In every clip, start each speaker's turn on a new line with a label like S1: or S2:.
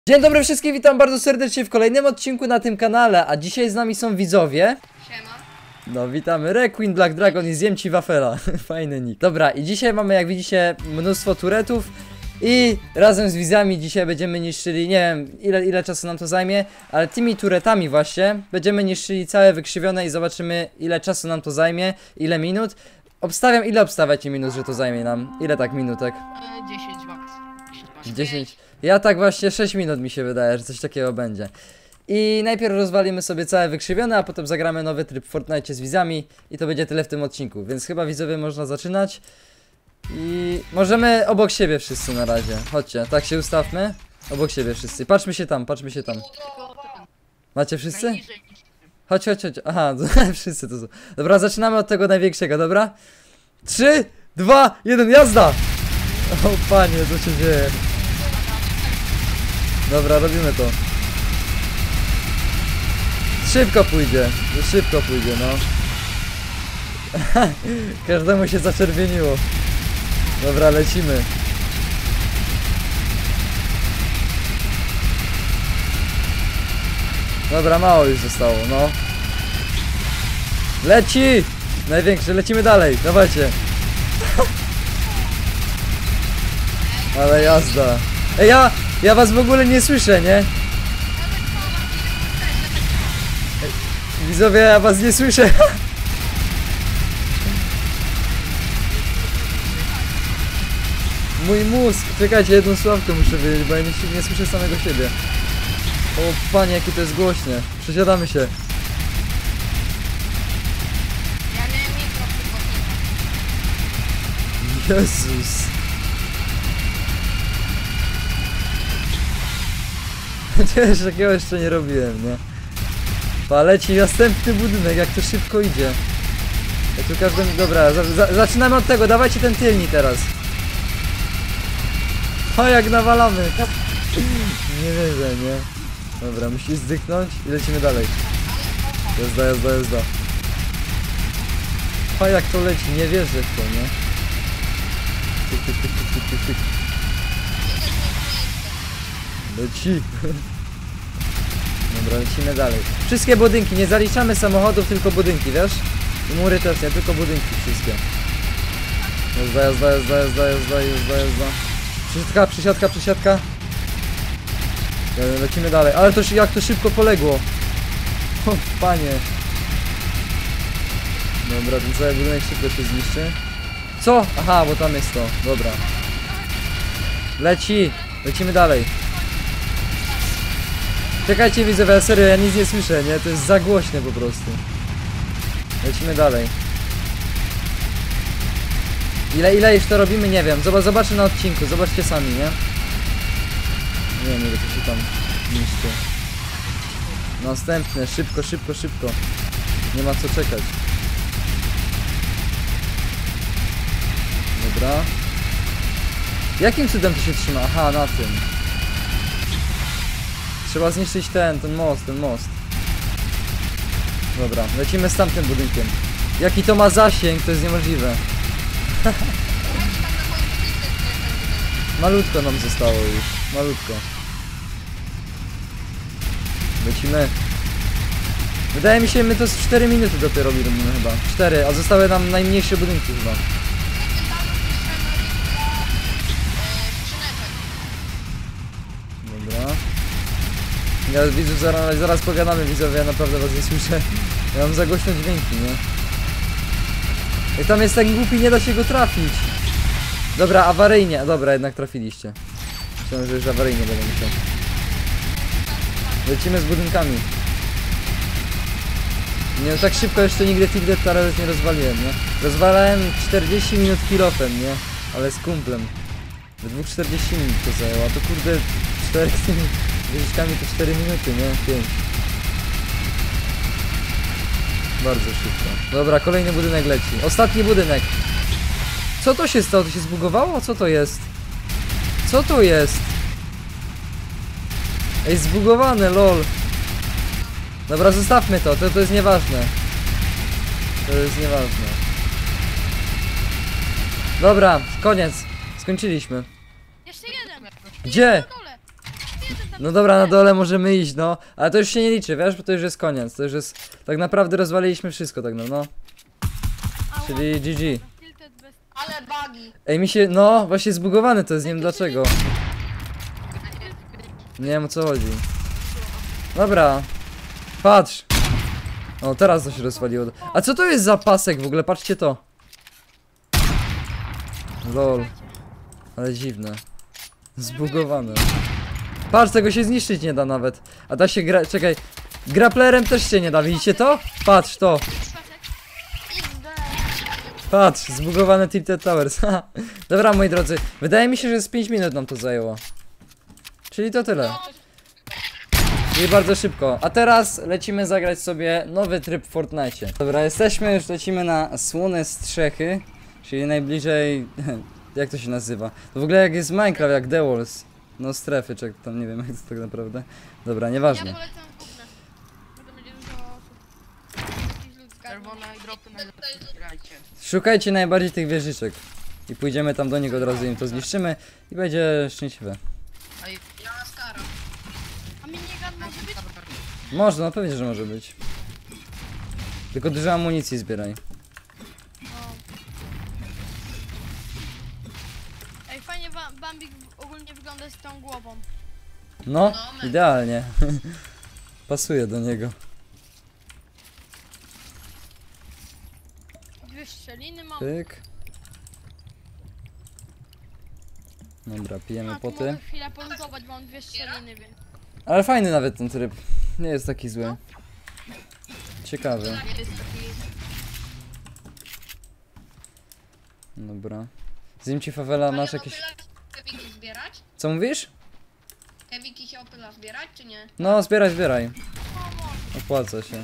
S1: Dzień dobry wszystkim, witam bardzo serdecznie w kolejnym odcinku na tym kanale, a dzisiaj z nami są widzowie.
S2: Siema.
S1: No witamy, Requeen, Black Dragon i zjem ci wafela. Fajny nick. Dobra, i dzisiaj mamy, jak widzicie, mnóstwo turetów. I razem z widzami dzisiaj będziemy niszczyli, nie wiem ile czasu nam to zajmie, ale tymi turetami właśnie będziemy niszczyli całe wykrzywione i zobaczymy ile czasu nam to zajmie, ile minut. Obstawiam, ile obstawiacie minut, że to zajmie nam? Ile tak minutek?
S2: 10 max.
S1: 10. Ja tak właśnie 6 minut mi się wydaje, że coś takiego będzie. I najpierw rozwalimy sobie całe wykrzywione, a potem zagramy nowy tryb w Fortnite z widzami. I to będzie tyle w tym odcinku, więc chyba widzowie można zaczynać. I możemy obok siebie wszyscy na razie. Chodźcie, tak się ustawmy. Obok siebie wszyscy. Patrzmy się tam, patrzmy się tam. Macie wszyscy? Chodź. Aha, wszyscy to są. Dobra, zaczynamy od tego największego, dobra? 3, 2, 1, jazda! O panie, co się dzieje? Dobra, robimy to. Szybko pójdzie, no. Każdemu się zaczerwieniło. Dobra, lecimy. Dobra, mało już zostało, no. Leci! Największy, lecimy dalej, dawajcie. Ale jazda. Ej, ja was w ogóle nie słyszę, nie? Widzowie, ja was nie słyszę. Mój mózg. Czekajcie, jedną sławkę muszę wyjść, bo ja nie słyszę samego siebie. O panie, jakie to jest głośne. Przesiadamy się.
S2: Ja miałem mikro w
S1: Jezus. Czegoś takiego jeszcze nie robiłem, nie? Leci następny budynek, jak to szybko idzie. Ja tu każdym... Dobra, zaczynamy od tego, dawajcie ten tylni teraz. O, jak nawalamy. Nie wierzę, nie? Dobra, musisz zdychnąć i lecimy dalej. Jazda. O, jak to leci, nie wierzę w to, nie? Tyk. Leci. Dobra, lecimy dalej. Wszystkie budynki, nie zaliczamy samochodów, tylko budynki, wiesz? I mury też nie, tylko budynki wszystkie. Jazda. Przysiadka. Lecimy dalej, ale to jak to szybko poległo. O panie. Dobra, ten cały budynek szybko się zniszczy. Co? Aha, bo tam jest to, dobra. Lecimy dalej. Czekajcie widzowie, serio, ja nic nie słyszę, nie? To jest za głośne po prostu. Lecimy dalej. Ile już to robimy? Nie wiem. Zobaczę na odcinku, zobaczcie sami, nie? Nie wiem, ile to się tam niszczy. Następne, szybko. Nie ma co czekać. Dobra. Jakim cudem to się trzyma? Aha, na tym. Trzeba zniszczyć ten most. Dobra, lecimy z tamtym budynkiem. Jaki to ma zasięg, to jest niemożliwe. Malutko nam zostało już, malutko. Lecimy. Wydaje mi się, my to z 4 minuty dopiero robimy chyba. 4, a zostały nam najmniejsze budynki chyba. Dobra. Ja widzów zaraz pogadamy, widzowie, ja naprawdę was nie słyszę. Ja mam za głośno dźwięki, nie? I tam jest tak głupi, nie da się go trafić. Dobra, awaryjnie. Dobra, jednak trafiliście. Myślałem, że już awaryjnie będę musiał. Lecimy z budynkami. Nie, no tak szybko jeszcze nigdy Tigdet Terrace nie rozwaliłem, nie? Rozwalałem 40 minut kilofem, nie? Ale z kumplem. We 2:40 minut to zajęło, a to kurde 4 z tymi wieżyczkami to 4 minuty, nie? 5. Bardzo szybko. Dobra, kolejny budynek leci. Ostatni budynek. Co to się stało? To się zbugowało? Co to jest? Co to jest? Ej, zbugowane, lol. Dobra, zostawmy to. To jest nieważne. To jest nieważne. Dobra, koniec. Skończyliśmy.
S2: Jeszcze jeden.
S1: Gdzie?
S2: Na dole. Jeden tam
S1: No dobra, na dole możemy iść, no. Ale to już się nie liczy, wiesz, bo to już jest koniec. To już jest... Tak naprawdę rozwaliliśmy wszystko, tak no. Czyli GG.
S2: Ale bugi.
S1: Ej, mi się... No, właśnie zbugowany to jest, nie wiem dlaczego. Nie wiem o co chodzi. Dobra. Patrz. O, teraz to się rozwaliło. A co to jest za pasek w ogóle? Patrzcie to. Lol. Ale dziwne. Zbugowane. Patrz, tego się zniszczyć nie da nawet. A da się gra... Czekaj. Grapplerem też się nie da, widzicie to? Patrz to. Patrz, zbugowane Tilted Towers. Dobra, moi drodzy. Wydaje mi się, że z 5 minut nam to zajęło. Czyli to tyle. Czyli bardzo szybko. A teraz lecimy zagrać sobie nowy tryb w Fortnite. Dobra, jesteśmy, już lecimy na Słone Strzechy. Czyli najbliżej... Jak to się nazywa? To w ogóle jak jest Minecraft, jak The Walls. No strefy, czy tam nie wiem jak to tak naprawdę. Dobra, nieważnie.
S3: Ja polecam główne. Bo to będzie dużo osób. Jakiś lud zgarnie.
S2: Czerwone i dropy najlepiej zbierajcie.
S1: Szukajcie najbardziej tych wieżyczek. I pójdziemy tam do niego od razu, im to zniszczymy. I będzie szczęśliwe.
S2: A ja was karam.
S3: A minigun może być?
S1: Można, no pewnie, że może być. Tylko dużo amunicji zbieraj.
S3: No. Ej, fajnie Bambik ogólnie wygląda z tą głową.
S1: No, idealnie. Pasuje do niego.
S3: Dwie strzeliny mam.
S1: Pyk. Dobra, pijemy
S3: A, tu
S1: poty.
S3: mogę chwilę polutować, bo mam dwie strzeliny, więc...
S1: Ale fajny nawet ten tryb. Nie jest taki zły. Ciekawy.
S2: Nie jest taki...
S1: Dobra. Zimci Fawela, masz jakieś...
S2: Kewiki zbierać?
S1: Co mówisz?
S2: Kewiki się opyla zbierać, czy nie?
S1: No, zbieraj, zbieraj.
S3: O, może.
S1: Opłaca się.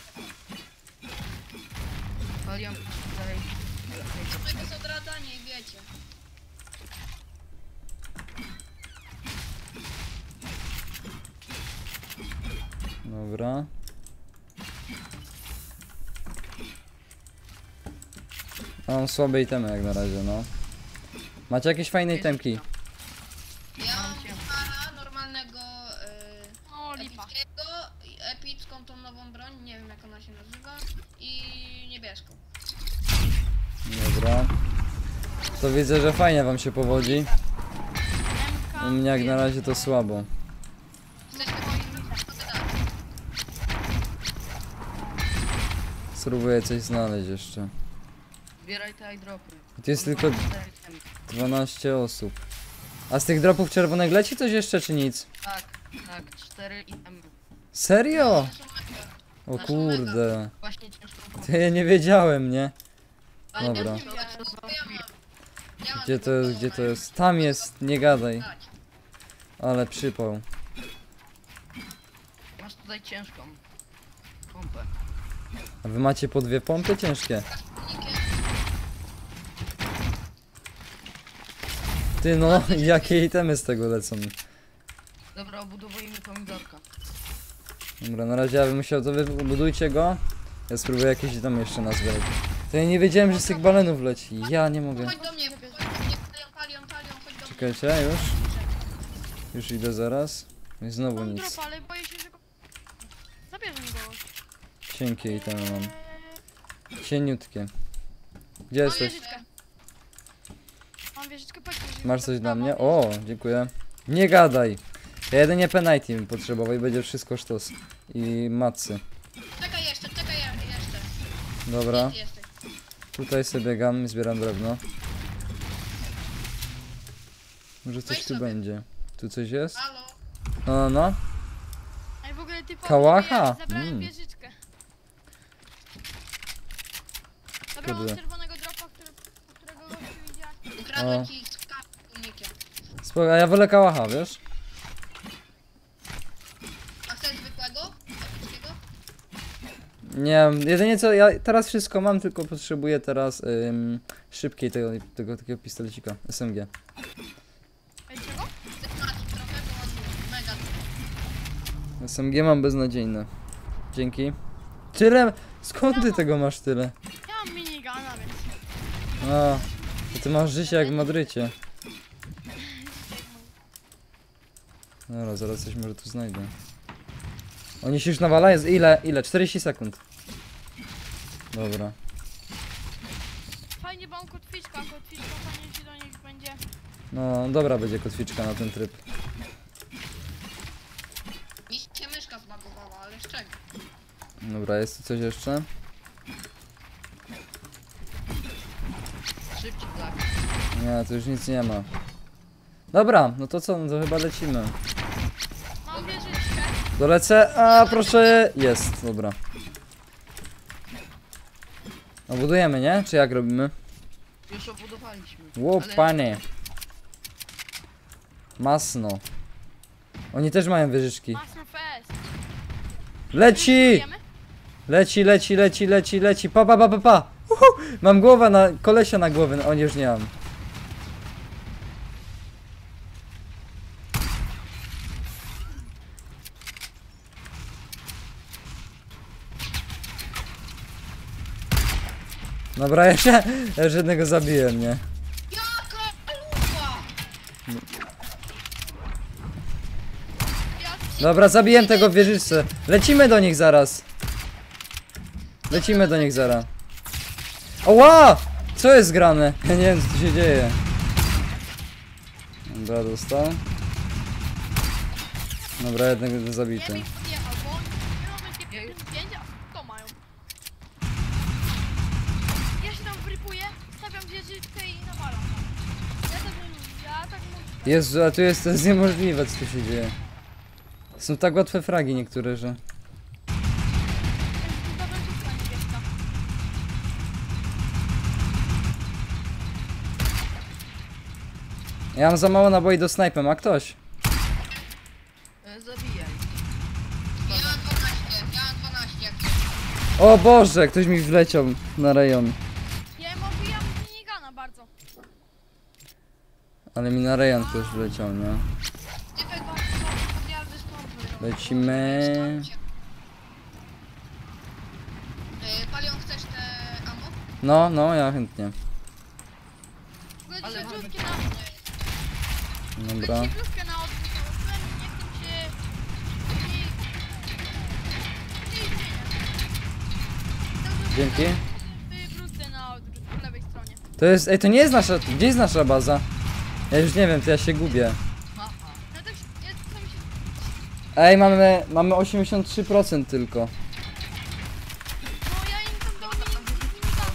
S2: Palion dalej. To jest odradzanie i wiecie.
S1: Dobra. Mam słabe itemy jak na razie, no. Macie jakieś fajne itemki?
S2: Ja mam para normalnego
S3: O, lipa.
S2: epickiego, epicką tą nową broń, nie wiem jak ona się nazywa, i niebieską.
S1: Dobra. To widzę, że fajnie wam się powodzi. U mnie jak na razie to słabo.
S2: Chcesz tego dać?
S1: Spróbuję coś znaleźć jeszcze.
S2: Zbieraj te iDropy.
S1: Tu jest tylko 12 osób. A z tych dropów czerwonych leci coś jeszcze czy nic?
S2: Tak, tak, 4 itemy.
S1: Serio? O kurde.
S2: Właśnie ciężko.
S1: To ja nie wiedziałem, nie?
S2: Ale
S1: Dobra.
S2: nie wiem, co ja mam. Ja mam
S1: Gdzie to jest, gdzie to jest? Tam jest, nie gadaj.
S2: dać.
S1: Ale przypał.
S2: Masz tutaj ciężką pompę.
S1: A wy macie po 2 pompy ciężkie? Ty no, jakie itemy z tego lecą?
S2: Dobra, obudowujemy pomidorka.
S1: Dobra, na razie ja bym musiał, to wy budujcie go. Ja spróbuję jakieś tam jeszcze nazwać. To ja nie wiedziałem, że z tych balenów leci. Ja nie mogę.
S2: Chodź do mnie, palion, chodź do mnie.
S1: Czekajcie, już. Już idę zaraz. I znowu
S3: Mam
S1: nic.
S3: dropa, ale boję się, że go... Zabierze mi go.
S1: Cienkie itemy mam. Cieniutkie. Gdzie
S3: Mam
S1: jesteś?
S3: wieżyczkę. Mam wieżyczkę, patrzcie.
S1: Masz coś dla mnie? O, dziękuję. Nie gadaj. Ja jedynie penalty bym potrzebował i będzie wszystko sztos. I macy.
S2: Czekaj jeszcze.
S1: Dobra.
S2: Gdzie jesteś?
S1: Tutaj sobie biegam i zbieram drewno. Może coś
S2: Weź
S1: tu
S2: sobie.
S1: będzie. Tu coś jest?
S2: Halo?
S1: No.
S3: Ej, w ogóle typowo
S1: Kałacha?
S3: zabrałem wieżyczkę. Dobra, mam
S1: Kurde.
S3: czerwonego dropa, którego gościu widziałeś.
S2: Ukradłem
S1: O.
S2: ci skarb unikiem.
S1: Spoko, a ja wolę kałacha, wiesz?
S2: A chcesz zwykłego? Epickiego?
S1: Nie, jedynie co, ja teraz wszystko mam, tylko potrzebuję teraz szybkiej tego takiego pistolecika, SMG.
S3: Ej, czego?
S2: Chcesz masz trochę, bo on mega.
S1: SMG mam beznadziejne. Dzięki. Tyle? Skąd ty tego masz tyle?
S3: Ja mam minigana, więc...
S1: A, to ty masz życie jak w Madrycie. Dobra, zaraz coś może tu znajdę. Oni się już nawalają, ile? Ile? 40 sekund. Dobra.
S3: Fajnie, bo mam kotwiczka fajnie ci do nich będzie.
S1: No, dobra będzie kotwiczka na ten tryb.
S2: Mi się myszka zbagowała, ale z czego?
S1: Dobra, jest tu coś jeszcze?
S4: Szybciej tak.
S1: Nie, tu już nic nie ma. Dobra, no to co, no to chyba lecimy.
S3: Mam wieżyczkę.
S1: Dolecę, a proszę, jest, dobra. No budujemy, nie? Czy jak robimy?
S4: Już obudowaliśmy.
S1: Ło,
S4: Ale-
S1: panie. Masno. Oni też mają wieżyczki.
S3: Master Fest.
S1: Leci!
S3: Budujemy?
S1: Leci. Pa. Mam głowę na, kolesia na głowie, o nie, już nie mam. Dobra, ja już jednego zabiłem, nie?
S2: Jaka lufa!
S1: Dobra, zabiłem tego w wieżyczce. Lecimy do nich zaraz. Oła! Co jest grane? Ja nie wiem, co tu się dzieje. Dobra, dostał. Dobra, jednego zabity.
S3: Nie wiem, podjechał, bo my mamy 5, a to mają. Ja się tam wrypuję, stawiam wieżyczkę i nawalam. Ja tak mówię.
S1: Jezu, a tu jest, to jest niemożliwe, co tu się dzieje. Są tak łatwe fragi niektóre, że... Ja mam za mało naboi do snajpy, ma ktoś?
S4: Zabijaj.
S2: Ja mam 12 jak coś.
S1: O Boże, ktoś mi wleciał na rejon.
S3: Ja im obijam minigana bardzo.
S1: Ale mi na rejon ktoś wleciał, nie?
S2: Typek podjazdy z pompy.
S1: Lecimy.
S2: Palion, chcesz te ammo?
S1: No, ja chętnie.
S4: Ale
S3: Ale
S4: mamy-
S1: Dobra.
S3: Dzisiaj bluzkę na odwrót założyłem i nie chcę się...
S1: Dzięki.
S3: Bluzkę na odwrót po lewej stronie.
S1: To jest, ej, to nie jest nasza, gdzie jest nasza baza? Ja już nie wiem, to ja się gubię.
S4: Aha.
S3: No tak, ja czasami się...
S1: Ej, mamy 83% tylko.
S3: No ja im tam dał minigana.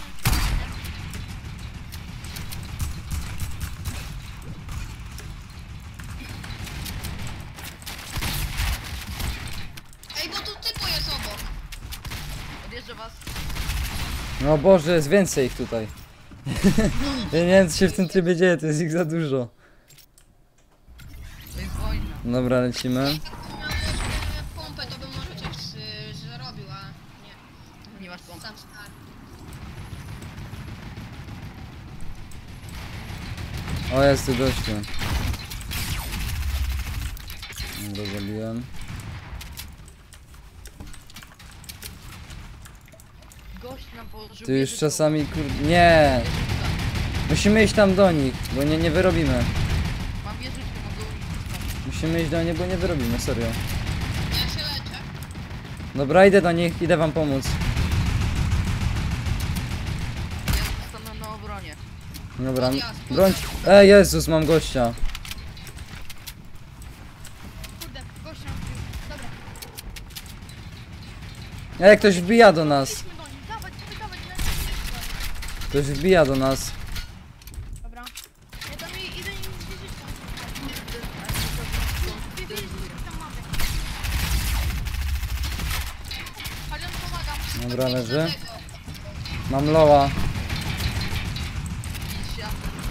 S2: Ej, bo tu typo jest obok.
S4: Odjeżdżę was.
S1: No Boże, jest więcej ich tutaj. Ja nie wiem, co się w tym trybie dzieje, to jest ich za dużo.
S4: To jest wojna.
S1: Dobra, lecimy.
S2: Miał też pompę, to bym może coś zrobił, a nie.
S4: Nie masz pompy.
S2: Sam stary.
S1: O, jest tu gościu. Dobra, zabiłem.
S4: Gość nam położył.
S1: Tu już
S4: wieżyczką.
S1: czasami nie.
S4: Wieżyczka.
S1: Musimy iść tam do nich, bo nie wyrobimy.
S4: Mam wieżyczkę, mogę użyć.
S1: Musimy iść do nich, bo nie wyrobimy, serio.
S2: Ja się leczę.
S1: Dobra, idę do nich, idę wam pomóc.
S4: Ja zostanę na obronie.
S1: Dobra, broń. Ej, Jezus, mam gościa.
S3: Kurde, gość nam wbił. Dobra,
S1: Ej, ktoś wbija do nas.
S3: idźmy do nich. Dawać, lecimy.
S1: Ktoś wbija do nas.
S3: Dobra. Ja tam idę im z wieżyczką. Dwie wieżyczki tam mamy. Palion, pomagam.
S1: Dobra, leży. Mam loa.
S4: Idź,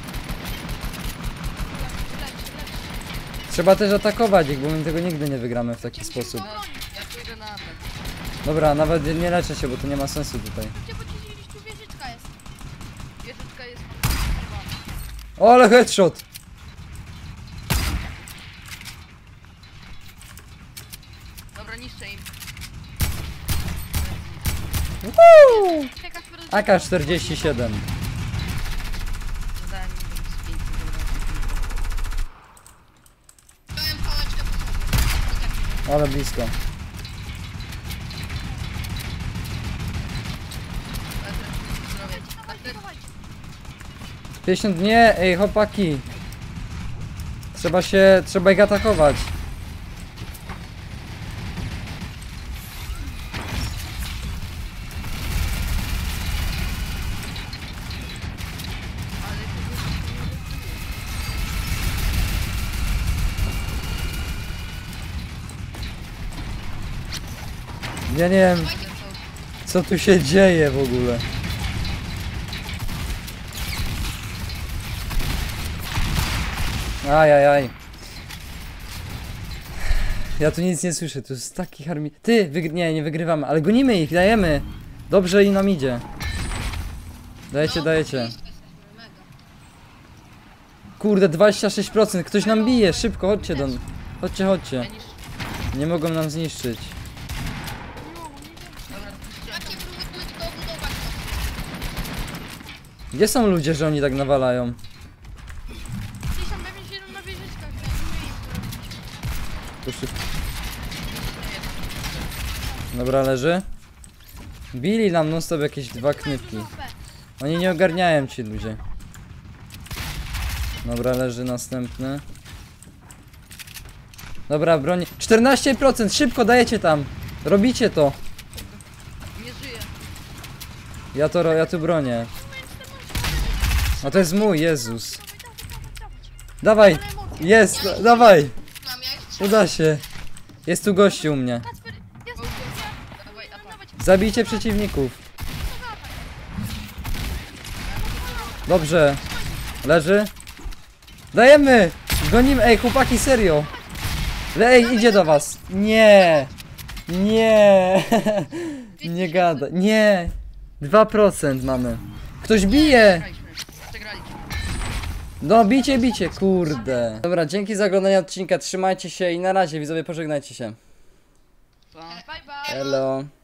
S1: Trzeba też atakować ich, bo my tego nigdy nie wygramy w taki
S3: Musimy
S1: sposób.
S3: go obronić.
S4: ja pójdę na atak.
S1: Dobra, nawet nie leczę się, bo to nie ma sensu tutaj.
S3: Gdzie, bo gdzieś tu wieżyczka jest.
S4: Wieżyczka jest.
S1: O, ale headshot!
S4: Dobra, niszczę im.
S1: Woo!
S3: Czekasz, bo
S1: AK-47.
S4: Zadałem im z 500.
S2: Dałem pałeczkę po sobie.
S1: Ale blisko.
S4: Zdrowie.
S3: Dawajcie, dawajcie.
S1: 50, nie, ej chłopaki. Trzeba ich atakować. Ja nie wiem, co tu się dzieje w ogóle. Ajajaj. Ja tu nic nie słyszę, to jest taki harmi... Ty, nie wygrywamy, ale gonimy ich, dajemy. Dobrze i nam idzie. Dajecie,
S2: No,
S1: dajecie.
S2: blisko jesteśmy, mega.
S1: Kurde, 26%, ktoś nam bije, szybko, chodźcie do... Chodźcie, chodźcie.
S4: Ja niszczę.
S1: Nie mogą nam zniszczyć.
S3: Nie mogą, nie wiem.
S4: Dobra, zniszczyłem
S2: Macie
S4: to.
S2: próbuj tylko obudować to.
S1: Gdzie są ludzie, że oni tak nawalają?
S3: Ci są pewnie siedzą na wieżyczkach, nie umieją.
S1: Tu szybko. Dobra, leży. Bili nam non stop jakieś dwa knypki. Oni nie ogarniają ci ludzie. Dobra, leży następny. Dobra, broń. 14%! Szybko dajecie tam! Robicie to!
S4: Nie żyję.
S1: Ja tu bronię. A to jest mój, Jezus. Dawaj! Jest! Dawaj!
S2: Mam ja ich trzymam.
S1: Uda się! Jest tu gościu u mnie.
S3: Kacper, jest
S4: Go, go. Dawaj, atak.
S3: dawać.
S1: Zabijcie przeciwników. Dobrze. Leży. Dajemy! Gonimy! Ej, chłopaki, serio! Ej, idzie do was! Nie! Nie! Nie gada. Nie! 2% mamy. Ktoś bije!
S4: Przegraliśmy. Przegraliśmy.
S1: No, bicie, kurde. Dobra, dzięki za oglądanie odcinka, trzymajcie się i na razie, widzowie, pożegnajcie się.
S4: Pa.
S3: Bye bye.
S1: Hello.